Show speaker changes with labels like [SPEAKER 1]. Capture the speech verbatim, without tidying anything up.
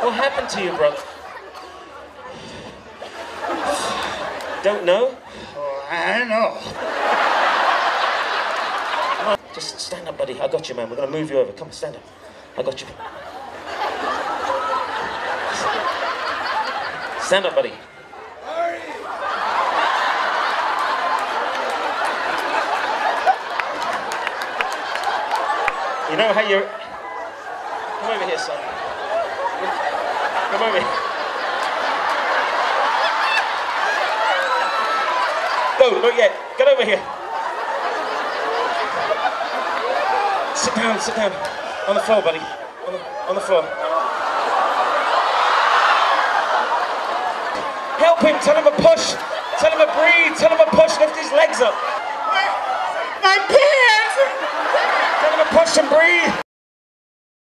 [SPEAKER 1] What happened to you, brother? Don't know?
[SPEAKER 2] Oh, I don't know.
[SPEAKER 1] Come on, just stand up, buddy. I got you, man. We're gonna move you over. Come on, stand up. I got you. Stand up, buddy. You know how you're... Come over here, son. Come over here. No, not yet. Get over here. Sit down, sit down. On the floor, buddy. On the, on the floor. Help him, tell him to push. Tell him to breathe, tell him to push, lift his legs up.
[SPEAKER 2] My, my pants!
[SPEAKER 1] Tell him to push and breathe.